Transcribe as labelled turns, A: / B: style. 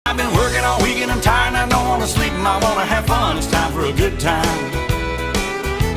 A: I've been working all week and I'm tired and I don't want to sleep and I want to have fun. It's time for a good time.